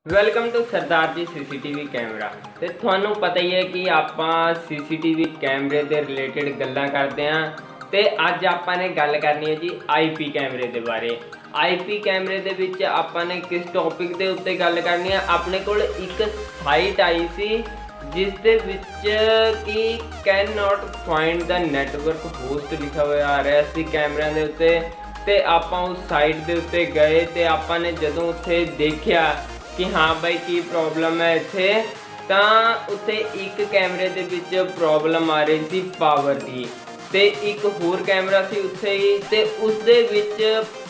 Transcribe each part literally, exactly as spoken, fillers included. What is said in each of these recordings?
Welcome to Sardar ji CCTV camera. ਤੇ ਤੁਹਾਨੂੰ ਪਤਾ ਹੀ ਹੈ ਕਿ ਆਪਾਂ ਸੀਸੀਟੀਵੀ ਕੈਮਰੇ ਦੇ ਰਿਲੇਟਡ ਗੱਲਾਂ ਕਰਦੇ ਹਾਂ। ਤੇ ਅੱਜ ਆਪਾਂ ਨੇ ਗੱਲ ਕਰਨੀ ਹੈ ਜੀ ਆईपी कैमरे ਦੇ ਬਾਰੇ। आईपी कैमरे ਦੇ ਵਿੱਚ ਆਪਾਂ ਨੇ किस टॉपिक ਦੇ ਉੱਤੇ ਗੱਲ ਕਰਨੀ ਹੈ। ਆਪਣੇ ਕੋਲ ਇੱਕ ਸਾਈਟ ਆਈ ਸੀ ਜਿਸ ਦੇ ਵਿੱਚ ਕਿ can not find the network host ਲਿਖਿਆ ਹੋਇਆ ਆ ਰਿਹਾ ਸੀ ਕੈਮਰਿਆਂ ਦੇ ਉੱਤੇ। ਤੇ ਆਪਾਂ ਉਸ ਸਾਈਟ ਦੇ ਉੱਤੇ ਗਏ ਤੇ ਆਪਾਂ ਨੇ ਜਦੋਂ ਉੱਥੇ ਦੇਖਿਆ कि हाँ भाई की प्रॉब्लम है इत्थे, तां उत्थे एक कैमरे दे विच प्रॉब्लम आ रही सी पावर की, ते एक होर कैमरा सी उत्थे ही, ते उस दे विच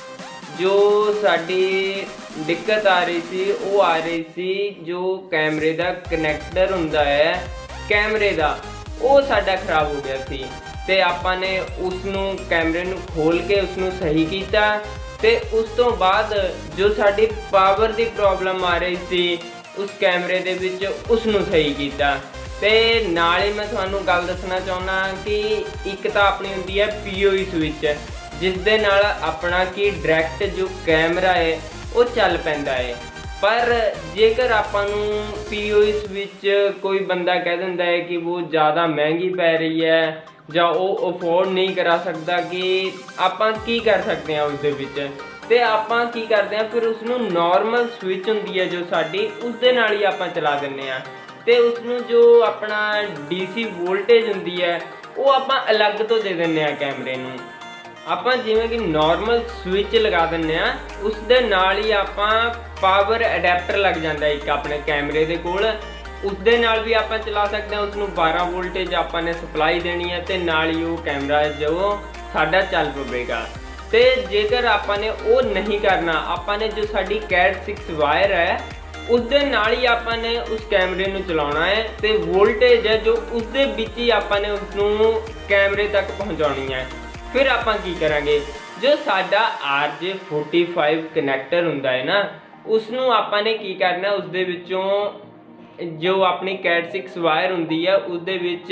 जो साडी दिक्कत आ रही सी वो आ रही सी जो कैमरे दा कनैक्टर हुंदा है कैमरे दा वो साडा खराब हो गया सी। ते आपां ने उसनूं कैमरे नूं खोल के उसनूं सही कीता। ਤੇ ਉਸ ਤੋਂ ਬਾਅਦ जो साडी पावर की प्रॉब्लम आ रही सी उस कैमरे दे विच उसनूं सही कीता। ते नाल ही मैं तुहानूं गल दसना चाहुंदा कि एक तां अपनी हुंदी है पीओई स्विच जिस दे नाल अपना कि डायरैक्ट जो कैमरा है वो चल पैंदा है। पर जेकर आपां नूं पीओई स्विच कोई बंदा कह दिंदा है कि वो ज़्यादा महंगी पै रही है ਜਾਂ ਉਹ ਅਫੋਰਡ नहीं करा सकता कि ਆਪਾਂ ਕੀ कर सकते हैं ਉਸ ਦੇ ਵਿੱਚ। ਤੇ ਆਪਾਂ ਕੀ ਕਰਦੇ ਹਾਂ ਫਿਰ ਉਸਨੂੰ ਨੋਰਮਲ ਸਵਿਚ ਹੁੰਦੀ ਹੈ ਜੋ ਸਾਡੀ ਉਸ ਦੇ ਨਾਲ ਹੀ ਆਪਾਂ ਚਲਾ ਦਿੰਦੇ ਹਾਂ। ਤੇ ਉਸਨੂੰ ਜੋ ਆਪਣਾ ਡੀਸੀ ਵੋਲਟੇਜ ਹੁੰਦੀ ਹੈ ਉਹ ਆਪਾਂ ਅਲੱਗ ਤੋਂ ਦੇ ਦਿੰਦੇ ਹਾਂ ਕੈਮਰੇ ਨੂੰ। ਆਪਾਂ ਜਿਵੇਂ ਕਿ ਨੋਰਮਲ ਸਵਿਚ ਲਗਾ ਦਿੰਦੇ ਹਾਂ ਉਸ ਦੇ ਨਾਲ ਹੀ ਆਪਾਂ ਪਾਵਰ ਅਡੈਪਟਰ ਲੱਗ ਜਾਂਦਾ ਇੱਕ ਆਪਣੇ ਕੈਮਰੇ ਦੇ ਕੋਲ। उस दे नाल भी आप चला सकते हैं उसनूं बारह वोल्टेज आपने सप्लाई देनी है तो नाल ही वो कैमरा जो साडा चल पवेगा। तो जेकर आपने वो नहीं करना आपने जो साडी कैट सिक्स वायर है उस दे नाल ही आपने उस कैमरे नूं चलाउणा है तो वोल्टेज है जो उस दे विच ही आपने उसनूं कैमरे तक पहुँचाउणी है। फिर आपां की करांगे जो साडा R J forty five connector हुंदा है ना उसनूं आपने की करना उस दे विचों जो अपनी कैट सिक्स वायर होंगी है उस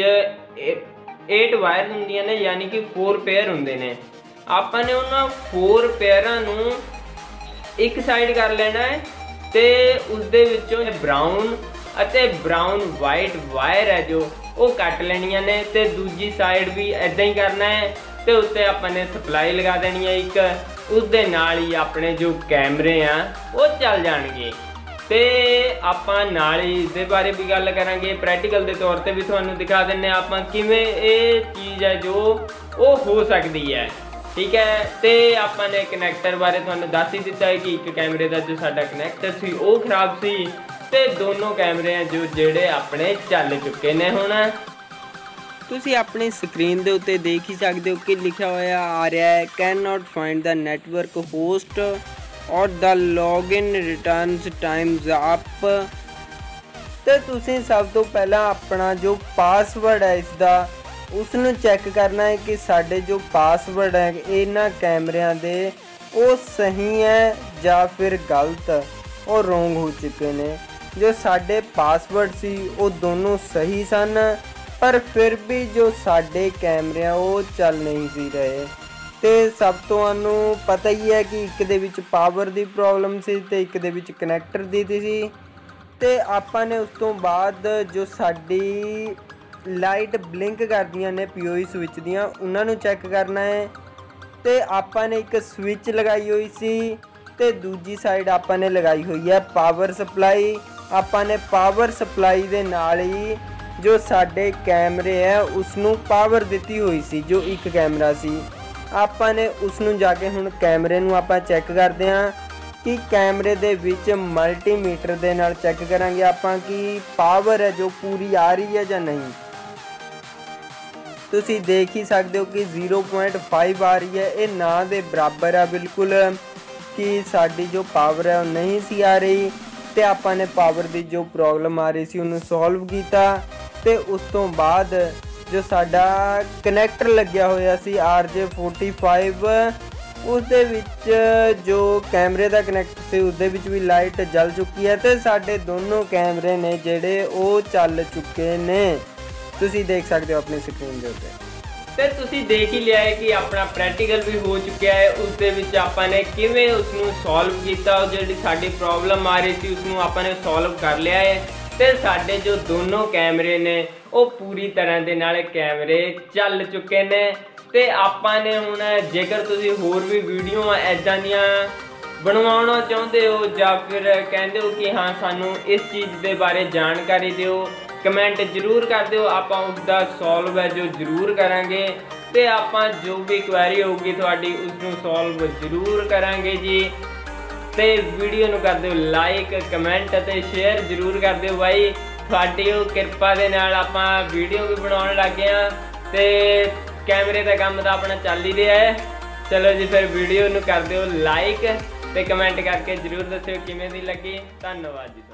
एट वायर होंदियां ने यानी कि फोर पेयर होंदे ने। आपने उन्होंने फोर पेयरां नूं एक साइड कर लेना है तो उस दे विचों ब्राउन अते ब्राउन वाइट वायर है जो वो कट लेनियां ने ते दूजी साइड भी इदां ही करना है तो उत्ते आपने सप्लाई लगा देनी है एक उस दे नाल ही अपने जो कैमरे हैं वो चल जाएंगे। तो आपां नाल ही इस बारे भी गल करांगे प्रैक्टिकल के तौर पर भी तुहानूं दिखा दिंदे आपां किवें ये चीज़ है जो वो हो सकती है। ठीक है तो आपने कनैक्टर बारे तुहानूं दस ही दिता है कि एक कैमरे का जो साडा कनैक्टर सी वो खराब सी ते दोनों कैमरे जो जेड़े अपने चल चुके ने हुण तुसीं अपनी स्क्रीन के उत्ते देख ही सकते हो कि लिखा होया आ रहा है can not find the network host और the login returns times up. तो तुसीं सब तो पहला अपना जो पासवर्ड है इसका उसनूं चैक करना है कि साडे जो पासवर्ड है इन्हां कैमरियां दे वो सही है या फिर गलत और रोंग हो चुके ने। जो साडे पासवर्ड सी वो दोनों सही सन पर फिर भी जो साडे कैमरे वो चल नहीं सी रहे। तो सब तो सानू पता ही है कि एक दे विच पावर की प्रॉब्लम सी ते एक दे विच कनैक्टर दी सी। तो आपां ने उस तो बाद जो साडी लाइट ब्लिंक करदियां ने पीओई स्विच दियां उन्हां नूं चैक करना है। तो आपां ने एक स्विच लगाई हुई सी ते दूजी साइड आपां ने लगाई हुई है पावर सप्लाई। आपां ने पावर सप्लाई दे नाल ही जो साडे कैमरे है उसनूं पावर दित्ती हुई सी जो एक कैमरा सी। आपने उसनूं जाके हुण कैमरे नूं आपां चैक करते हैं कि कैमरे दे विच मल्टीमीटर दे नाल चैक करांगे आपां कि पावर है जो पूरी आ रही है या नहीं। तुसीं देख ही सकते हो कि जीरो पॉइंट फाइव आ रही है ये ना दे बराबर है बिल्कुल कि साडी जो पावर है वो नहीं सी आ रही। तो आपां ने पावर की जो प्रॉब्लम आ रही सी उन्होंने सॉल्व किया। तो उस तो बाद जो साडा कनैक्टर लग्या होया सी आर जे फोर्टी फाइव उस दे विच जो कैमरे का कनैक्टर से उस दे विच भी लाइट जल चुकी है। तो साडे दोनों कैमरे ने जेड़े वो चल चुके ने तुसीं देख सकते हो अपनी स्क्रीन के उत्ते। ਤੇ ਤੁਸੀਂ ਦੇਖ ਹੀ ਲਿਆ ਹੈ ਕਿ ਆਪਣਾ ਪ੍ਰੈਕਟੀਕਲ ਵੀ ਹੋ ਚੁੱਕਿਆ ਹੈ। ਉਸ ਦੇ ਵਿੱਚ ਆਪਾਂ ਨੇ ਕਿਵੇਂ ਉਸ ਨੂੰ ਸੋਲਵ ਕੀਤਾ, ਉਹ ਜਿਹੜੀ ਸਾਡੀ ਪ੍ਰੋਬਲਮ ਆ ਰਹੀ ਸੀ ਉਸ ਨੂੰ ਆਪਾਂ ਨੇ ਸੋਲਵ ਕਰ ਲਿਆ ਹੈ। ਤੇ ਸਾਡੇ ਜੋ ਦੋਨੋਂ ਕੈਮਰੇ ਨੇ ਉਹ ਪੂਰੀ ਤਰ੍ਹਾਂ ਦੇ ਨਾਲ ਕੈਮਰੇ ਚੱਲ ਚੁੱਕੇ ਨੇ। ਤੇ ਆਪਾਂ ਨੇ ਹੁਣ ਜੇਕਰ ਤੁਸੀਂ ਹੋਰ ਵੀ ਵੀਡੀਓ ਇੱਦਾਂ ਦੀਆਂ ਬਣਵਾਉਣਾ ਚਾਹੁੰਦੇ ਹੋ ਜਾਂ ਫਿਰ ਕਹਿੰਦੇ ਹੋ ਕਿ ਹਾਂ ਸਾਨੂੰ ਇਸ ਚੀਜ਼ ਦੇ ਬਾਰੇ ਜਾਣਕਾਰੀ ਦਿਓ, ਕਮੈਂਟ ਜ਼ਰੂਰ ਕਰ ਦਿਓ, ਆਪਾਂ ਉਸ ਦਾ ਸੋਲਵ ਹੈ ਜੋ ਜ਼ਰੂਰ ਕਰਾਂਗੇ। ਤੇ ਆਪਾਂ ਜੋ ਵੀ ਕੁਐਰੀ ਹੋਊਗੀ ਤੁਹਾਡੀ ਉਸ ਨੂੰ ਸੋਲਵ ਜ਼ਰੂਰ ਕਰਾਂਗੇ ਜੀ। ਤੇ ਵੀਡੀਓ ਨੂੰ ਕਰ ਦਿਓ ਲਾਈਕ, ਕਮੈਂਟ ਅਤੇ ਸ਼ੇਅਰ ਜ਼ਰੂਰ ਕਰ ਦਿਓ ਬਾਈ। ਤੁਹਾਡੀ ਉਹ ਕਿਰਪਾ ਦੇ ਨਾਲ ਆਪਾਂ ਵੀਡੀਓ ਵੀ ਬਣਾਉਣ ਲੱਗ ਗਏ ਹਾਂ ਤੇ ਕੈਮਰੇ ਦਾ ਕੰਮ ਤਾਂ ਆਪਣਾ ਚੱਲ ਹੀ ਰਿਹਾ ਹੈ। ਚਲੋ ਜੀ ਫਿਰ ਵੀਡੀਓ ਨੂੰ ਕਰ ਦਿਓ ਲਾਈਕ ਤੇ ਕਮੈਂਟ ਕਰਕੇ ਜ਼ਰੂਰ ਦੱਸਿਓ ਕਿਵੇਂ ਦੀ ਲੱਗੀ। ਧੰਨਵਾਦ ਜੀ।